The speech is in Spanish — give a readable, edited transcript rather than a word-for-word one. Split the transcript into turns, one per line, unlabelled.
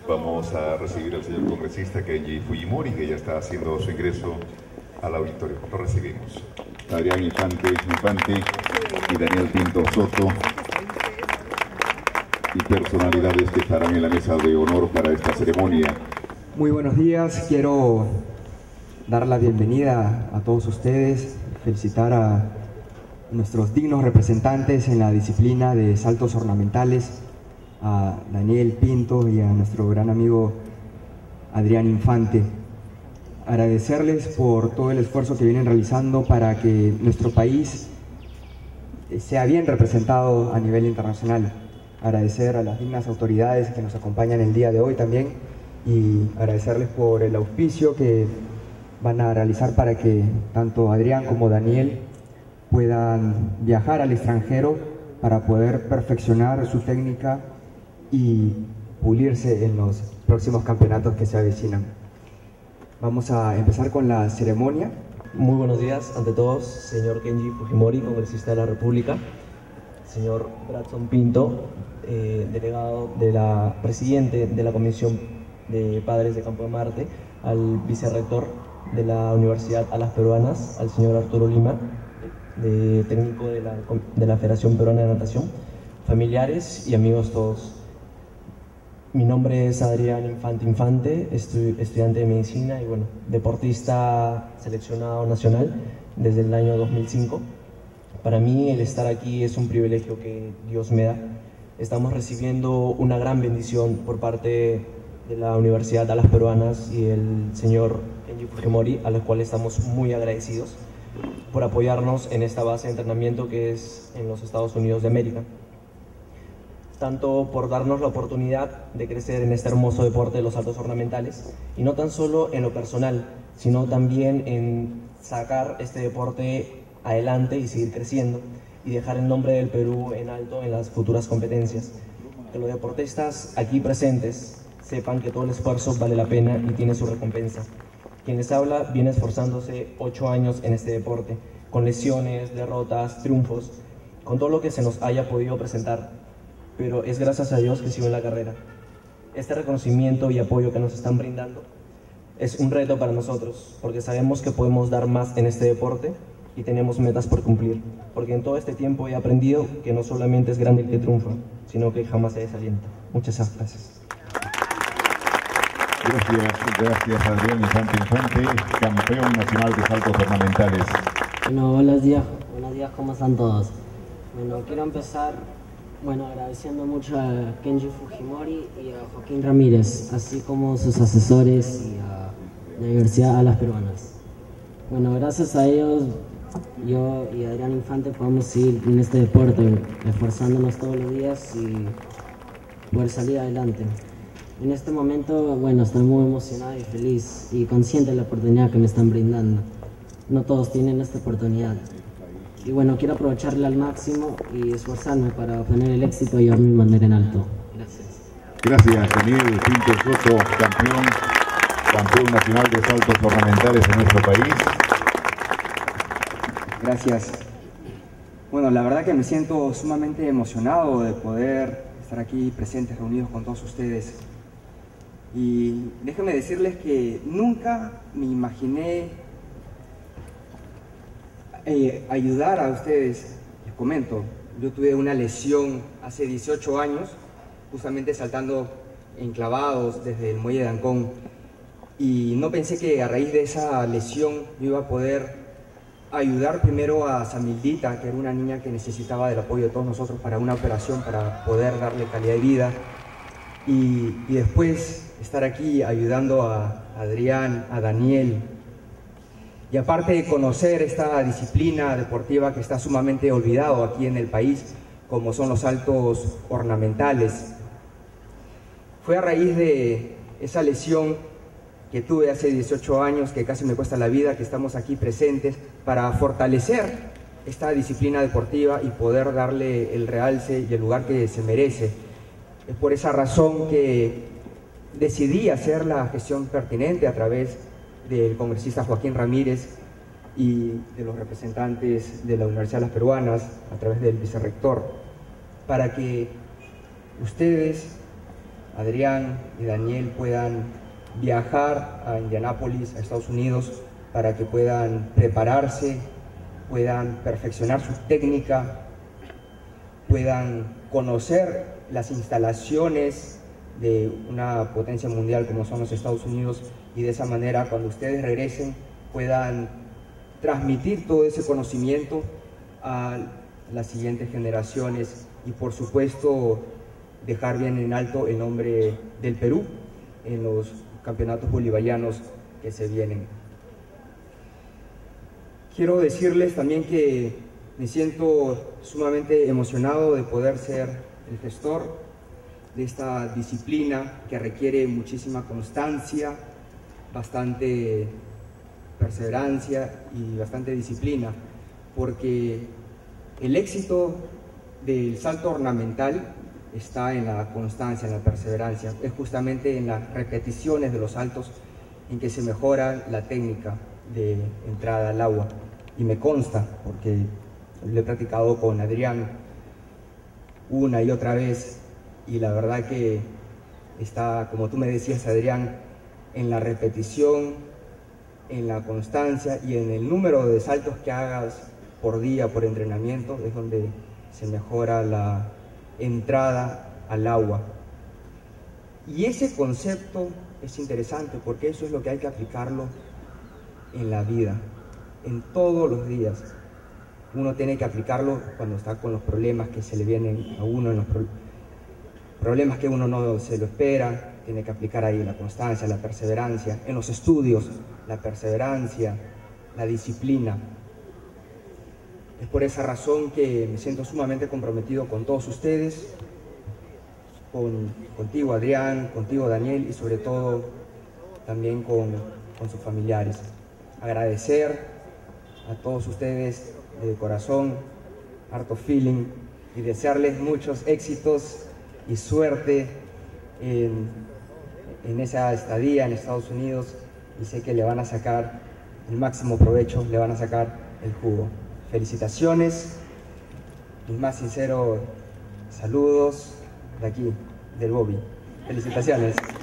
Vamos a recibir al señor congresista Kenji Fujimori, que ya está haciendo su ingreso al auditorio. Lo recibimos. Adrián Infante y Daniel Pinto Soto, y personalidades que estarán en la mesa de honor para esta ceremonia.
Muy buenos días, quiero dar la bienvenida a todos ustedes, felicitar a nuestros dignos representantes en la disciplina de saltos ornamentales, a Daniel Pinto y a nuestro gran amigo Adrián Infante. Agradecerles por todo el esfuerzo que vienen realizando para que nuestro país sea bien representado a nivel internacional. Agradecer a las dignas autoridades que nos acompañan el día de hoy también, y agradecerles por el auspicio que van a realizar para que tanto Adrián como Daniel puedan viajar al extranjero para poder perfeccionar su técnica y pulirse en los próximos campeonatos que se avecinan. Vamos a empezar con la ceremonia.
Muy buenos días ante todos, señor Kenji Fujimori, congresista de la República, señor Bradson Pinto, delegado de la presidente de la Comisión de Padres de Campo de Marte, al vicerrector de la Universidad Alas Peruanas, al señor Arturo Lima, técnico de la Federación Peruana de Natación, familiares y amigos todos. Mi nombre es Adrián Infante, estudiante de medicina y bueno, deportista seleccionado nacional desde el año 2005. Para mí el estar aquí es un privilegio que Dios me da. Estamos recibiendo una gran bendición por parte de la Universidad Alas Peruanas y el señor Kenji Fujimori, a los cuales estamos muy agradecidos por apoyarnos en esta base de entrenamiento que es en los Estados Unidos de América. Tanto por darnos la oportunidad de crecer en este hermoso deporte de los saltos ornamentales, y no tan solo en lo personal, sino también en sacar este deporte adelante y seguir creciendo y dejar el nombre del Perú en alto en las futuras competencias. Que los deportistas aquí presentes sepan que todo el esfuerzo vale la pena y tiene su recompensa. Quien les habla viene esforzándose 8 años en este deporte, con lesiones, derrotas, triunfos, con todo lo que se nos haya podido presentar, pero es gracias a Dios que sigo en la carrera. Este reconocimiento y apoyo que nos están brindando es un reto para nosotros, porque sabemos que podemos dar más en este deporte y tenemos metas por cumplir, porque en todo este tiempo he aprendido que no solamente es grande el que triunfa, sino que jamás se desalienta. Muchas gracias.
Gracias Adrián Infante, campeón nacional de saltos ornamentales.
Bueno, buenos días, ¿cómo están todos? Bueno, quiero empezar agradeciendo mucho a Kenji Fujimori y a Joaquín Ramírez, así como sus asesores y a la Universidad Alas Peruanas. Bueno, gracias a ellos, yo y Adrián Infante podemos seguir en este deporte, esforzándonos todos los días y poder salir adelante. En este momento, estoy muy emocionado y feliz y consciente de la oportunidad que me están brindando. No todos tienen esta oportunidad. Y quiero aprovecharla al máximo y esforzarme para obtener el éxito y llevar mi bandera en alto. Gracias.
Gracias, Daniel Pinto Soto, campeón nacional de saltos ornamentales en nuestro país.
Gracias. Bueno, la verdad que me siento sumamente emocionado de poder estar aquí presentes, reunidos con todos ustedes. Y déjenme decirles que nunca me imaginé ayudar a ustedes. Les comento, yo tuve una lesión hace 18 años, justamente saltando enclavados desde el muelle de Ancón, y no pensé que a raíz de esa lesión yo iba a poder ayudar primero a Samildita, que era una niña que necesitaba del apoyo de todos nosotros para una operación, para poder darle calidad de vida, y después estar aquí ayudando a Adrián, a Daniel. Y aparte de conocer esta disciplina deportiva que está sumamente olvidado aquí en el país, como son los saltos ornamentales. Fue a raíz de esa lesión que tuve hace 18 años, que casi me cuesta la vida, que estamos aquí presentes para fortalecer esta disciplina deportiva y poder darle el realce y el lugar que se merece. Es por esa razón que decidí hacer la gestión pertinente a través del congresista Joaquín Ramírez y de los representantes de la Universidad Alas Peruanas, a través del vicerrector, para que ustedes Adrián y Daniel puedan viajar a Indianápolis, a Estados Unidos, para que puedan prepararse, puedan perfeccionar su técnica, puedan conocer las instalaciones de una potencia mundial como son los Estados Unidos, y de esa manera cuando ustedes regresen puedan transmitir todo ese conocimiento a las siguientes generaciones y por supuesto dejar bien en alto el nombre del Perú en los campeonatos bolivarianos que se vienen. Quiero decirles también que me siento sumamente emocionado de poder ser el gestor de esta disciplina que requiere muchísima constancia, bastante perseverancia y bastante disciplina, porque el éxito del salto ornamental está en la constancia, en la perseverancia, es justamente en las repeticiones de los saltos en que se mejora la técnica de entrada al agua. Y me consta, porque lo he practicado con Adrián una y otra vez, y la verdad que está, como tú me decías, Adrián, en la repetición, en la constancia y en el número de saltos que hagas por día, por entrenamiento, es donde se mejora la entrada al agua. Y ese concepto es interesante porque eso es lo que hay que aplicarlo en la vida, en todos los días. Uno tiene que aplicarlo cuando está con los problemas que se le vienen a uno, en los problemas que uno no se lo espera, tiene que aplicar ahí la constancia, la perseverancia, en los estudios, la perseverancia, la disciplina. Es por esa razón que me siento sumamente comprometido con todos ustedes, contigo Adrián, contigo Daniel y sobre todo también con sus familiares. Agradecer a todos ustedes de corazón, harto feeling, y desearles muchos éxitos y suerte en esa estadía en Estados Unidos, y sé que le van a sacar el máximo provecho, le van a sacar el jugo. Felicitaciones, mis más sinceros saludos de aquí, del Bobby. Felicitaciones.